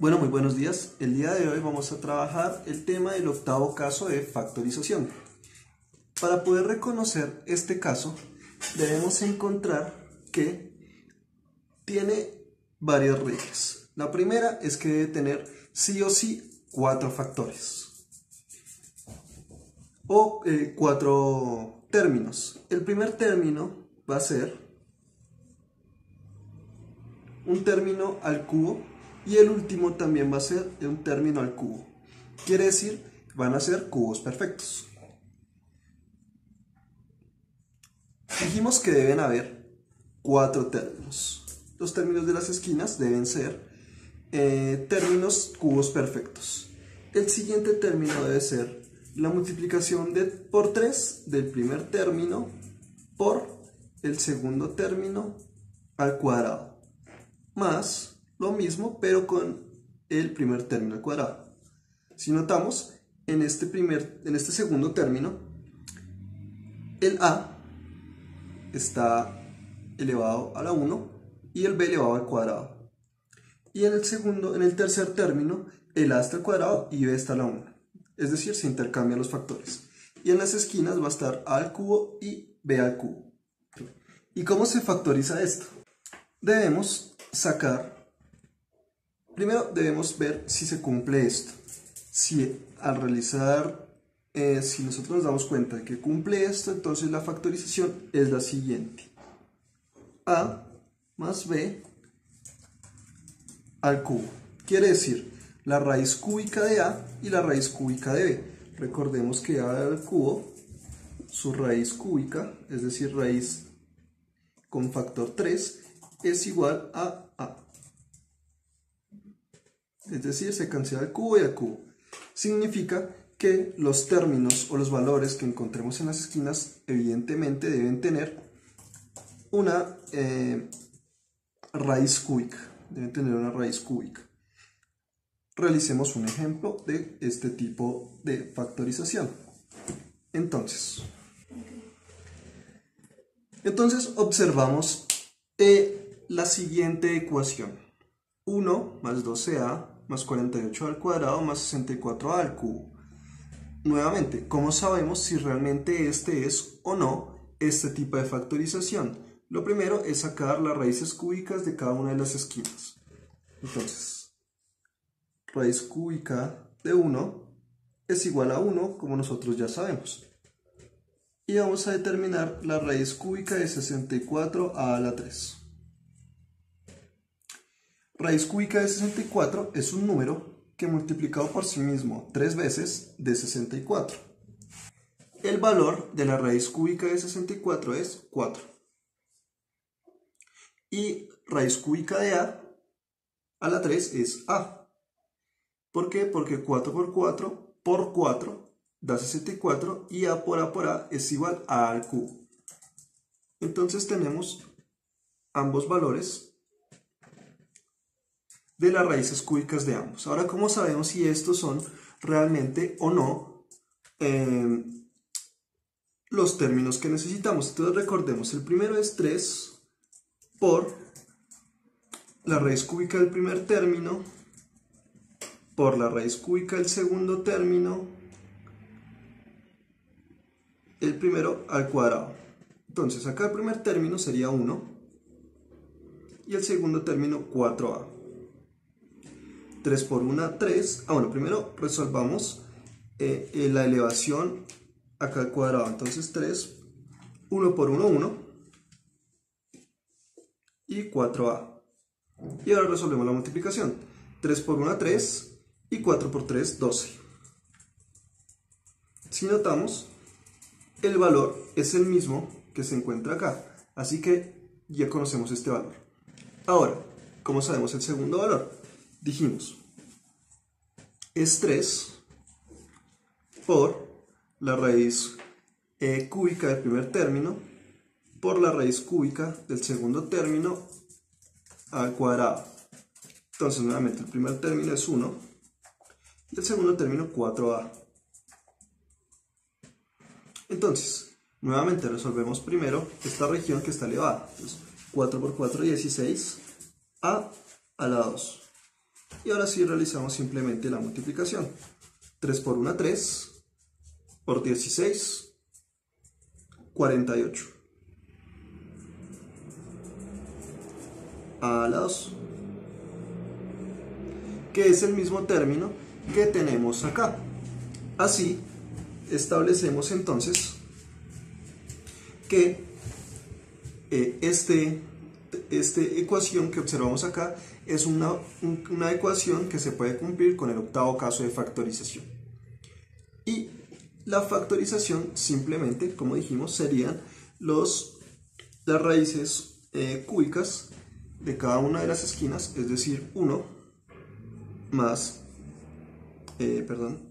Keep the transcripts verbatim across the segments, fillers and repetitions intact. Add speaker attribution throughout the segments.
Speaker 1: Bueno, muy buenos días. El día de hoy vamos a trabajar el tema del octavo caso de factorización. Para poder reconocer este caso, debemos encontrar que tiene varias reglas. La primera es que debe tener sí o sí cuatro factores o eh, cuatro términos. El primer término va a ser un término al cubo y el último también va a ser un término al cubo. Quiere decir, van a ser cubos perfectos. Dijimos que deben haber cuatro términos. Los términos de las esquinas deben ser eh, términos cubos perfectos. El siguiente término debe ser la multiplicación de, por tres del primer término por el segundo término al cuadrado, más lo mismo pero con el primer término al cuadrado. Si notamos, en este, primer, en este segundo término, el a está elevado a la uno y el b elevado al cuadrado. Y en el segundo, en el tercer término, el a está al cuadrado y b está a la uno. Es decir, se intercambian los factores. Y en las esquinas va a estar a al cubo y b al cubo. ¿Y cómo se factoriza esto? Debemos sacar, primero debemos ver si se cumple esto. Si al realizar, eh, si nosotros nos damos cuenta de que cumple esto, entonces la factorización es la siguiente. A más b al cubo. Quiere decir, la raíz cúbica de a y la raíz cúbica de b. Recordemos que a al cubo, su raíz cúbica, es decir, raíz con factor tres, es igual a a. Es decir, se cancela el cubo y el cubo. Significa que los términos o los valores que encontremos en las esquinas evidentemente deben tener una eh, raíz cúbica. Deben tener una raíz cúbica. Realicemos un ejemplo de este tipo de factorización. Entonces, entonces observamos eh, la siguiente ecuación. uno más doce a más cuarenta y ocho al cuadrado más sesenta y cuatro a al cubo. Nuevamente, ¿cómo sabemos si realmente este es o no este tipo de factorización? Lo primero es sacar las raíces cúbicas de cada una de las esquinas. Entonces, raíz cúbica de uno es igual a uno, como nosotros ya sabemos. Y vamos a determinar la raíz cúbica de sesenta y cuatro a la tres. Raíz cúbica de sesenta y cuatro es un número que multiplicado por sí mismo tres veces de sesenta y cuatro. El valor de la raíz cúbica de sesenta y cuatro es cuatro. Y raíz cúbica de a a la tres es a. ¿Por qué? Porque cuatro por cuatro por cuatro da sesenta y cuatro y a por a por a es igual a al cubo. Entonces tenemos ambos valores de las raíces cúbicas de ambos. Ahora, ¿cómo sabemos si estos son realmente o no eh, los términos que necesitamos? Entonces recordemos, el primero es tres por la raíz cúbica del primer término por la raíz cúbica del segundo término, el primero al cuadrado. Entonces acá el primer término sería uno y el segundo término cuatro a. tres por uno, tres. Ah, bueno, primero resolvamos eh, eh, la elevación acá al cuadrado. Entonces tres, uno por uno, uno. Y cuatro a. Y ahora resolvemos la multiplicación. tres por uno, tres. Y cuatro por tres, doce. Si notamos, el valor es el mismo que se encuentra acá. Así que ya conocemos este valor. Ahora, ¿cómo sabemos el segundo valor? Dijimos, es tres por la raíz eh, cúbica del primer término por la raíz cúbica del segundo término al cuadrado. Entonces, nuevamente, el primer término es uno y el segundo término cuatro a. Entonces, nuevamente resolvemos primero esta región que está elevada. Entonces, cuatro por cuatro, dieciséis, a a la dos. Y ahora sí realizamos simplemente la multiplicación. tres por uno, tres, por dieciséis, cuarenta y ocho. A la dos. Que es el mismo término que tenemos acá. Así, establecemos entonces que eh, este, esta ecuación que observamos acá es una, una ecuación que se puede cumplir con el octavo caso de factorización. Y la factorización simplemente, como dijimos, serían los, las raíces eh, cúbicas de cada una de las esquinas, es decir, uno más, eh, perdón,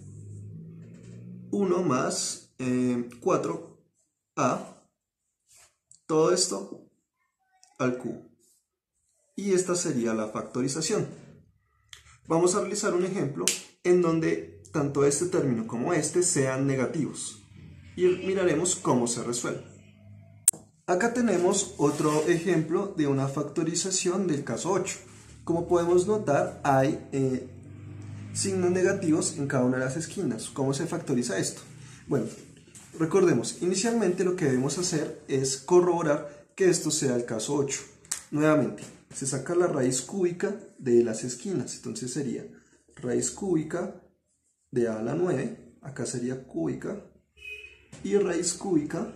Speaker 1: uno más eh, cuatro a, todo esto al cubo. Y esta sería la factorización. Vamos a realizar un ejemplo en donde tanto este término como este sean negativos. Y miraremos cómo se resuelve. Acá tenemos otro ejemplo de una factorización del caso ocho. Como podemos notar, hay eh, signos negativos en cada una de las esquinas. ¿Cómo se factoriza esto? Bueno, recordemos, inicialmente lo que debemos hacer es corroborar que esto sea el caso ocho. Nuevamente, se saca la raíz cúbica de las esquinas. Entonces sería raíz cúbica de a a la nueve, acá sería cúbica, y raíz cúbica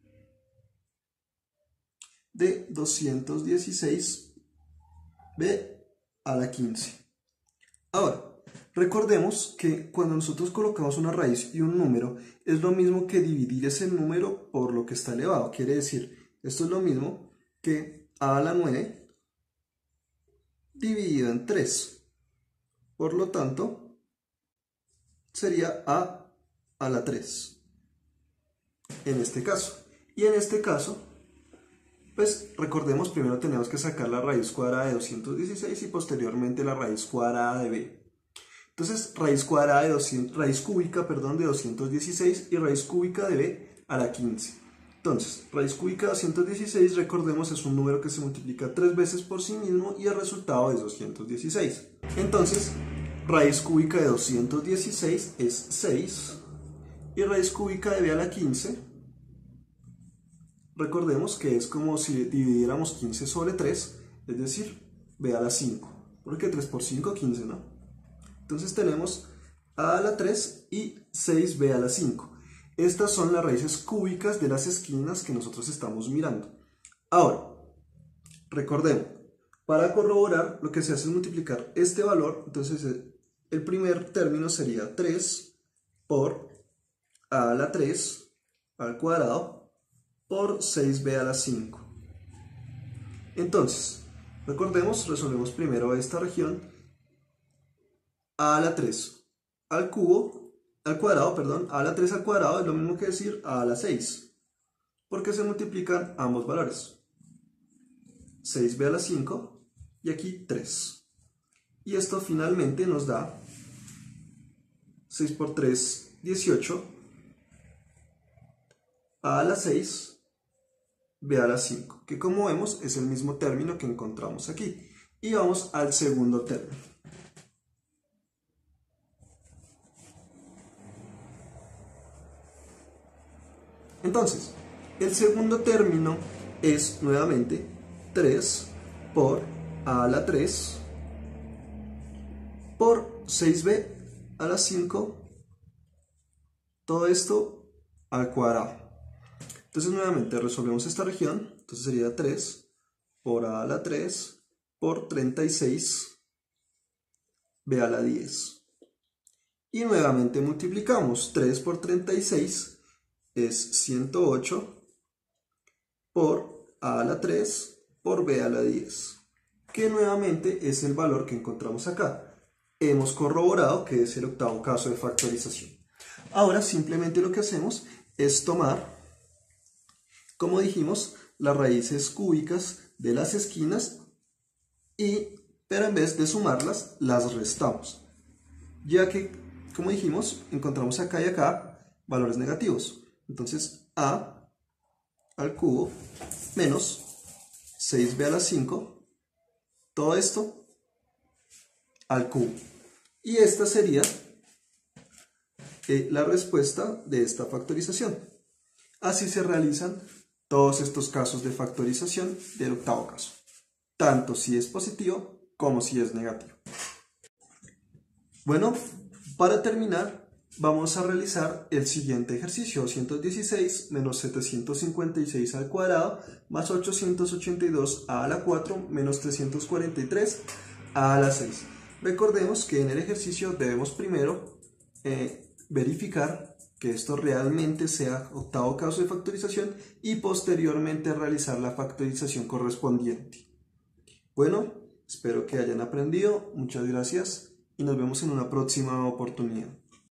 Speaker 1: de doscientos dieciséis b a la quince. Ahora, recordemos que cuando nosotros colocamos una raíz y un número, es lo mismo que dividir ese número por lo que está elevado. Quiere decir, esto es lo mismo que a a la nueve dividido en tres. Por lo tanto, sería a a la tres. En este caso. Y en este caso, pues recordemos, primero tenemos que sacar la raíz cuadrada de doscientos dieciséis y posteriormente la raíz cuadrada de b. Entonces, raíz cuadrada de doscientos, raíz cúbica, perdón, de doscientos dieciséis y raíz cúbica de b a la quince. Entonces, raíz cúbica de doscientos dieciséis, recordemos, es un número que se multiplica tres veces por sí mismo y el resultado es doscientos dieciséis. Entonces, raíz cúbica de doscientos dieciséis es seis y raíz cúbica de b a la quince, recordemos que es como si dividiéramos quince sobre tres, es decir, b a la cinco, porque tres por cinco, quince, ¿no? Entonces tenemos a a la tres y seis b a la cinco. Estas son las raíces cúbicas de las esquinas que nosotros estamos mirando. Ahora, recordemos, para corroborar lo que se hace es multiplicar este valor. Entonces el primer término sería tres por a a la tres al cuadrado por seis b a la cinco. Entonces, recordemos, resolvemos primero esta región. A a la tres al cubo, al cuadrado, perdón, a a la tres al cuadrado es lo mismo que decir a a la seis, porque se multiplican ambos valores. seis b a la cinco y aquí tres. Y esto finalmente nos da seis por tres, dieciocho, a a la seis, b a la cinco, que como vemos es el mismo término que encontramos aquí. Y vamos al segundo término. Entonces, el segundo término es nuevamente tres por a a la tres por seis b a la cinco, todo esto al cuadrado. Entonces nuevamente resolvemos esta región. Entonces sería tres por a a la tres por treinta y seis b a la diez. Y nuevamente multiplicamos. tres por treinta y seis es ciento ocho por a a la tres por b a la diez, que nuevamente es el valor que encontramos acá. Hemos corroborado que es el octavo caso de factorización. Ahora simplemente lo que hacemos es tomar, como dijimos, las raíces cúbicas de las esquinas, y, pero en vez de sumarlas, las restamos, ya que, como dijimos, encontramos acá y acá valores negativos. Entonces, a al cubo menos seis b a la cinco, todo esto al cubo. Y esta sería eh, la respuesta de esta factorización. Así se realizan todos estos casos de factorización del octavo caso, tanto si es positivo como si es negativo. Bueno, para terminar, vamos a realizar el siguiente ejercicio: doscientos dieciséis menos setecientos cincuenta y seis al cuadrado más ochocientos ochenta y dos a la cuatro menos trescientos cuarenta y tres a la seis. Recordemos que en el ejercicio debemos primero eh, verificar que esto realmente sea octavo caso de factorización y posteriormente realizar la factorización correspondiente. Bueno, espero que hayan aprendido. Muchas gracias y nos vemos en una próxima oportunidad.